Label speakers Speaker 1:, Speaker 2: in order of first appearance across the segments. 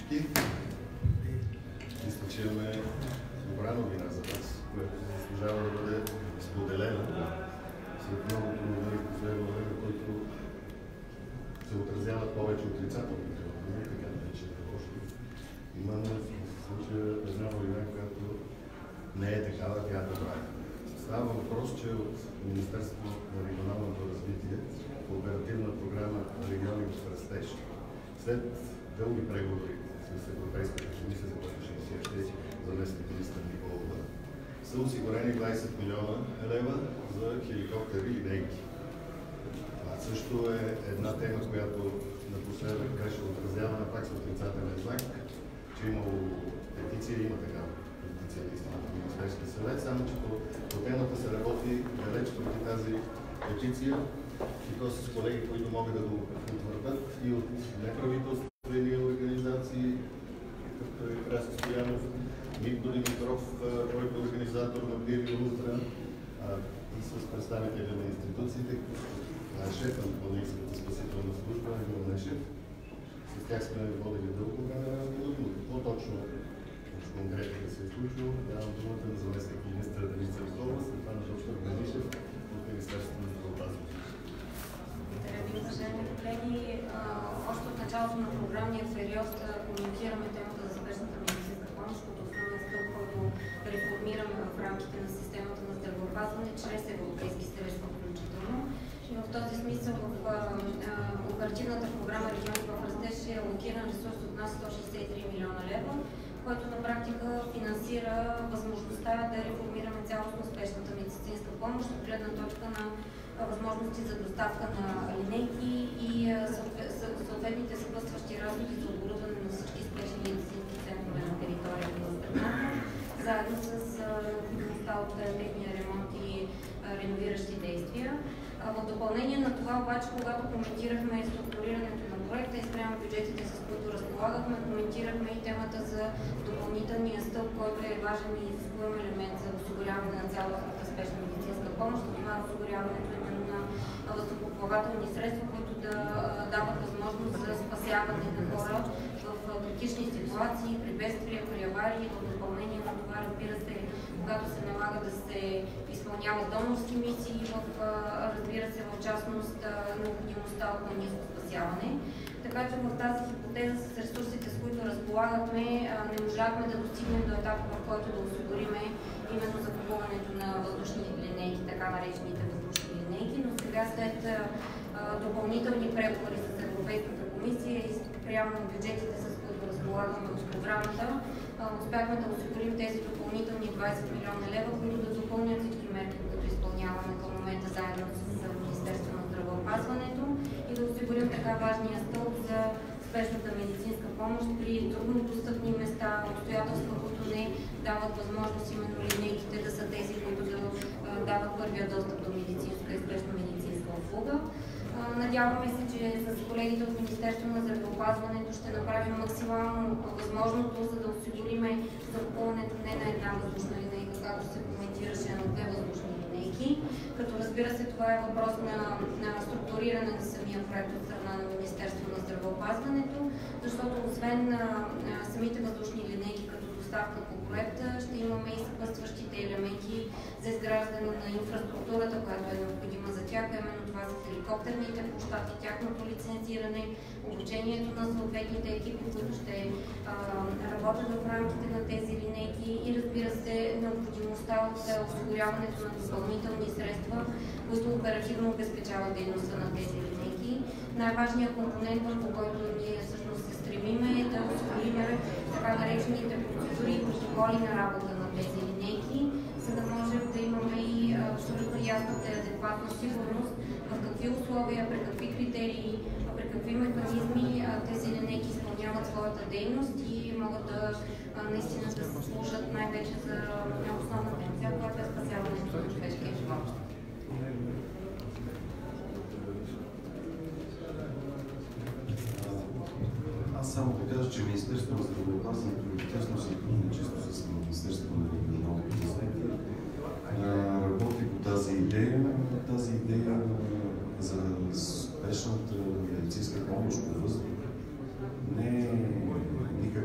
Speaker 1: всички. Мисля, че имаме добра новина за вас, която заслужава да бъде споделена след многото новини в последно време, които се отразяват повече отрицателно. Така вече още имаме в случая една новина, която не е такава, тя е добра. Става въпрос, че от Министерството на регионалното развитие по оперативна програма Региони в растеж, след дълги преговори с Европейската комисия, за което ще заместник министър Николова, са осигурени 20 милиона лева за хеликоптери и линейки. Това също е една тема, която напоследък беше отразявана пак с отрицателен знак, че имало петиция, има такава петиция на Министерския съвет, само че по темата се работи далеч преди тази петиция и то с колеги, които могат да го потвърдят и от неправителствени организации, като е Красо Стоянов, Митко Димитров, който е организатор на Бирия Утра, и с представители на институциите, шеф на Допълнителната спасителна служба, Емил Нешев. С тях сме водили дълго време разговор, но какво точно конкретно се е случило, давам думата на заместник министър Деница Николова, след това на доктор Ганишев от Министерството на здравеопазването.
Speaker 2: Благодаря ви, уважаеми колеги. Още от началото на програмния период коментираме темата за спешната медицинска помощ като основен стълб, който реформираме в рамките на системата на здравеопазване чрез европейски средства включително. И в този смисъл в оперативната програма Региони в растеж е алокиран ресурс от нас 163 милиона лева, който на практика финансира възможността да реформираме цялостно спешната медицинска помощ от гледна точка на възможности за доставка на линейки и съответните съпътстващи разходи за оборудване на всички спешни медицински центрове на територията на страната, заедно с необходимостта от техния ремонт и реновиращи действия. В допълнение на това обаче, когато коментирахме структурирането на проекта и спрямо бюджетите, с които разполагахме, коментирахме и темата за допълнителния стълб, който е важен и изискуем елемент за осигуряване на цялостната спешна медицинска помощ. Това е осигуряването именно на въздухоплавателни средства, които да дават възможност за спасяване на хора в критични ситуации, при бедствия, при аварии. В допълнение на това, разбира се, когато се налага да се изпълняват донорски мисии, разбира се, в частност необходимостта от планинско спасяване. Така че в тази хипотеза с ресурсите, с които разполагахме, не можахме да достигнем до етапа, в който да осигуриме именно закупуването на въздушни линейки, така наречените въздушни линейки, но сега след допълнителни преговори с Европейската комисия и спрямо бюджетите, с които разполагаме от програмата, успяхме да осигурим тези допълнителни 20 милиона лева, които да допълнят всички мерки, които изпълняваме към момента заедно с Министерството на здравеопазването и да осигурим така важния стълб за спешната медицинска помощ при трудно достъпни места, обстоятелства, които не дават възможност именно линейките да са тези, които да дават първия достъп до медицинска и спешна медицинска услуга. Надяваме се, че с колегите от Министерството на здравеопазването ще направим максимално възможното, за да осигуриме закупуването не на една въздушна линейка, както се коментираше, на две въздушни линейки. Като разбира се, това е въпрос на структуриране на самия проект от страна на Министерството на здравеопазването, защото освен самите въздушни линейки като доставка по проекта, ще имаме и съпътстващите елементи за изграждане на инфраструктурата, която е необходима за тях, именно това са хеликоптерните площадки, тяхното лицензиране, обучението на съответните екипи, които ще работят в рамките на тези линейки и разбира се необходимостта от осигуряването на допълнителни средства, които оперативно обезпечават дейността на тези линейки. Най-важният компонент, върху който ние всъщност се стремиме, е да осигурим така наречените процедури и протоколи на работа на тези линейки, за да можем да имаме и абсолютно ясната и адекватна сигурност в какви условия, при какви критерии, при какви механизми тези линейки изпълняват своята дейност и могат да наистина да се служат най-вече за основната цел, която е спасяването на човешкия живот.
Speaker 3: Аз само да кажа, че Министерството на здравеопазването е тясно сътрудничество с Министерството на регионалното развитие. Работи по тази идея. Тази идея за спешната медицинска помощ по въздух не е никак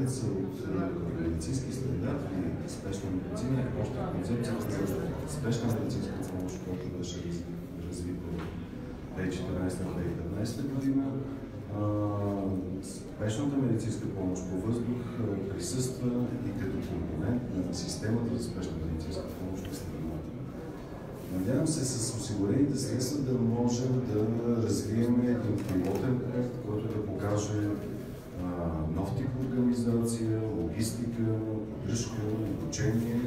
Speaker 3: поредица от медицински стандарти и спешна медицина, още концепцията за спешна медицинска помощ, която беше развита в 2014-2015 година. Спешната медицинска помощ по въздух присъства и като компонент на системата за спешна медицинска помощ в страната. Надявам се с осигурените средства да можем да развием един пилотен проект, който да покаже нов тип организация, логистика, поддръжка, обучение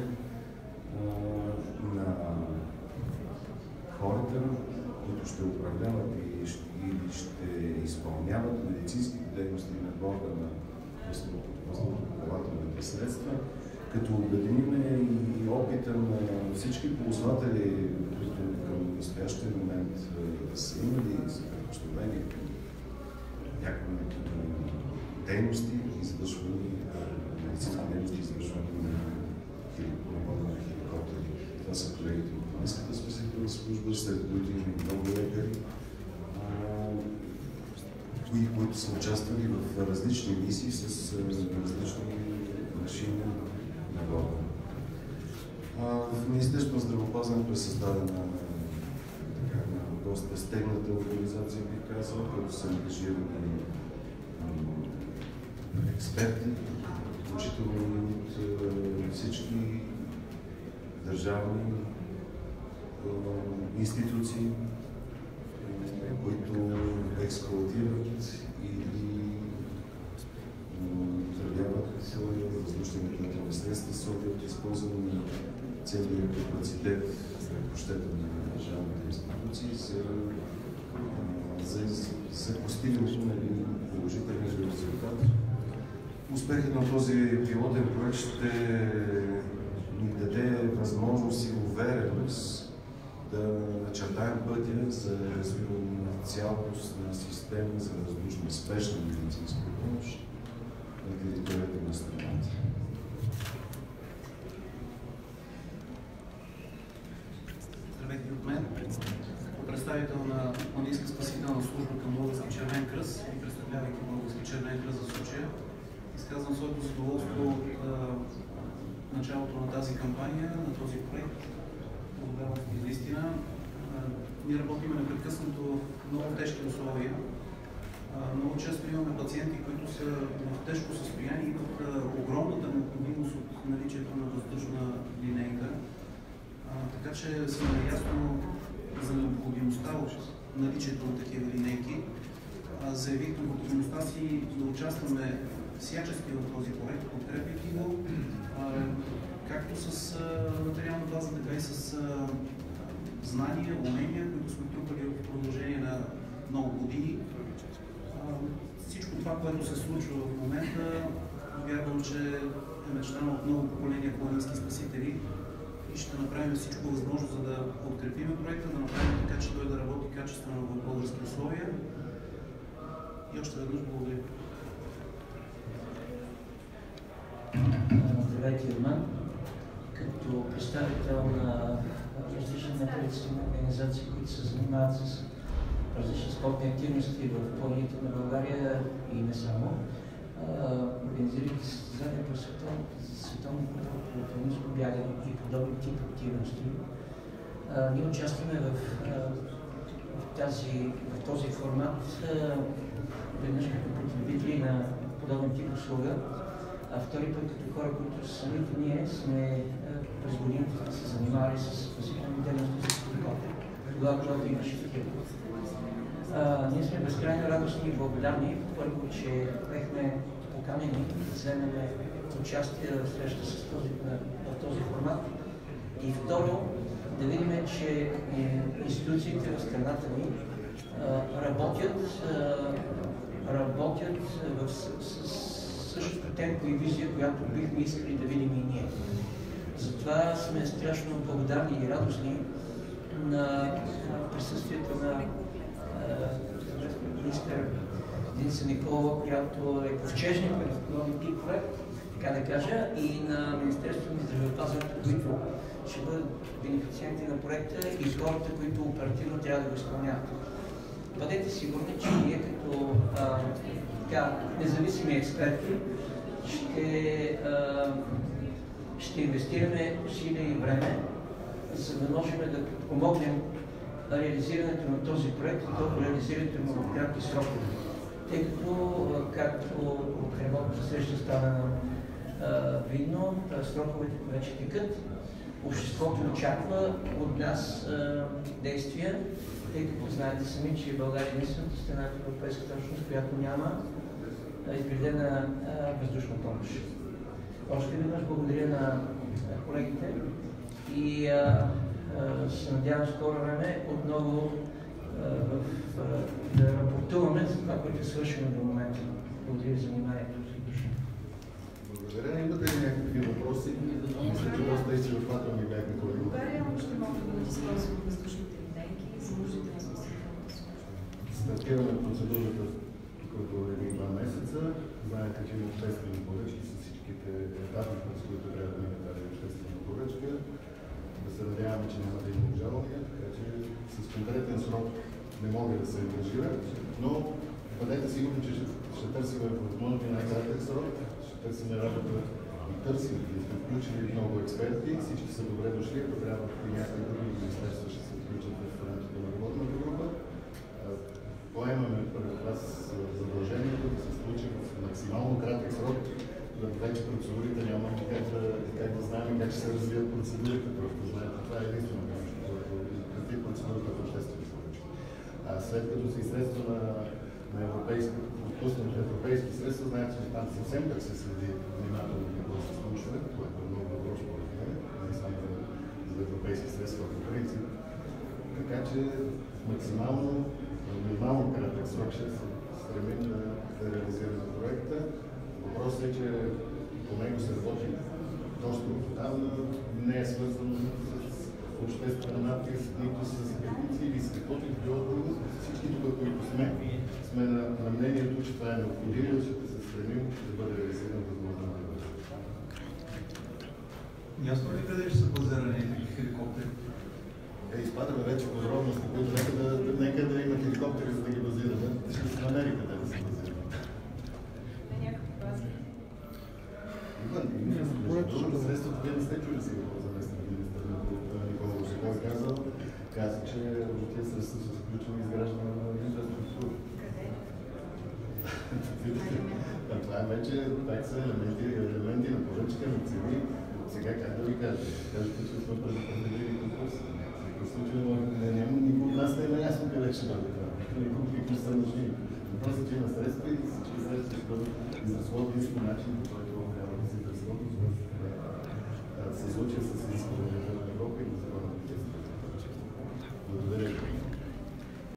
Speaker 3: на хората, които ще управляват и ще изпълняват медицинските дейности на борда на въздухоплавателните средства, като обединим и опита на всички ползватели, които към настоящия момент са имали предпочтение към някакви дейности, извършвани, медицински дейности, извършвани на борда на хеликоптери. Това са колегите от Българската спасителна служба, след които има и много лекари, които са участвали в различни мисии с различни машини на борда. В Министерството на здравеопазването е създадена доста стегната организация, бих казал, като са ангажирани експерти, включително от всички държавни институции, които експлоатират или управляват въздушни летателни средства с оглед използване на целия капацитет на държавните институции за постигането на един положителен резултат. Успехът на този пилотен проект ще ни даде възможност и увереност да начертаем пътя за развиване на цялостна система за въздушна спешна медицинска помощ на територията на страната.
Speaker 4: Здравейте от мен. Представител на Планинска спасителна служба към Български червен кръст и представлявайки Български червен кръст за случая, изказвам своето задоволство от началото на тази кампания, на този проект. Наистина, ние работим непрекъснато в много тежки условия. Много често имаме пациенти, които са в тежко състояние и имат огромната необходимост от наличието на въздушна линейка. Така че сме наясно за необходимостта от наличието на такива линейки. Заявих необходимостта си да участваме всячески в този проект, подкрепяйки го, както с материална база, така и с знания, умения, които сме трупали в продължение на много години. Всичко това, което се случва в момента, вярвам, че е мечтано от много поколения планински спасители и ще направим всичко възможно, за да подкрепим проекта, да направим така, че той да работи качествено в български условия. И още веднъж благодаря.
Speaker 5: Здравейте от мен. Като представител на различни неправителствени организации, които се занимават с различни спортни активности в планините на България и не само, организирайки състезания по световното планинско бягане и подобни тип активности. Ние участваме в този формат веднъж като потребители на подобен тип услуга, а втори път като хора, които самите ние сме през годините се занимавали с спасителни дейности с helikоптер, когато имаше такива. Ние сме безкрайно радостни и благодарни, първо, че бяхме поканени да вземем участие в среща в този формат и второ, да видим, че институциите в страната ни работят в същото темпо и визия, която бихме искали да видим и ние. Затова сме страшно благодарни и радостни на присъствието на министър Деница Николова, която е ковчежник в подобен тип проект, така да кажа, и на Министерството на здравеопазването, които ще бъдат бенефициенти на проекта и хората, които оперативно трябва да го изпълняват. Бъдете сигурни, че ние като независими експерти ще ще инвестираме усилия и време, за да можем да помогнем реализирането на този проект и то реализирането му в кратки срокове. Тъй като, както от работната среща стана видно, сроковете вече текат. Обществото очаква от нас действия, тъй като знаете сами, че България е единствената страна в Европейската общност, която няма изградена въздушна помощ. Още веднъж благодаря на колегите и се надявам в скоро време отново да рапортуваме за това, което е свършено до момента. Благодаря за вниманието.
Speaker 1: Благодаря. Имате ли някакви въпроси? Мисля, че доста изчерпателни бяха колеги.
Speaker 2: България ще могат да използват въздушните линейки за нуждите на спасителната служба.
Speaker 1: Стартираме процедурата като 1-2 месеца. Знаете, че има обществени поръчки с всичките етапи, през които трябва да мине тази обществена поръчка. Да се надяваме, че няма да има обжалвания, така че с конкретен срок не мога да се ангажира, но бъдете сигурни, че ще търсим възможно най-кратък срок, ще търсим работа и търсим, и сме включили много експерти, всички са добре дошли, ако трябва и някакви други министерства ще се включат в рамките на работната група. Поемаме пред вас задължението да се случи в максимално кратък срок, вече процедурите няма как да знаем как ще се развият процедурите, просто знаете, това е единствено нещо, което преди процедурата в обществени поръчки. След като са и средства на отпуснати европейски средства, знаете, че там съвсем как се следи внимателно какво се случва, което е много добро според мен, не само за европейски средства, по принцип. Така че минимално кратък срок ще се стремим да реализираме проекта. Въпросът е, че по него се работи доста отдавна, не е свързано с обществена натиск, нито с петиции или с каквото и било друго. Всички тук, които сме на мнението, че това е необходимо и ще се стремим да бъде реализиран възможно най-бързо.
Speaker 6: Ясно ли къде ще са базирани хеликоптери?
Speaker 1: Изпадаме вече подробности, които нека да има хеликоптери, за да ги базираме. Ще се намери къде да се базираме. Средството вие не сте чули сега за заместник министър Никола Русаков каза, че тези средства са включени изграждане на инфраструктура. Това е вече такса, елементи на поръчка, на цени. Сега как да ви кажа? Кажете, че сме предопределили конкурс. В случай никой от нас не е наясно къде ще бъде това. Никой какви са нужни. Въпросът е, че има средства и всички средства ще бъдат изразходени по начин, по който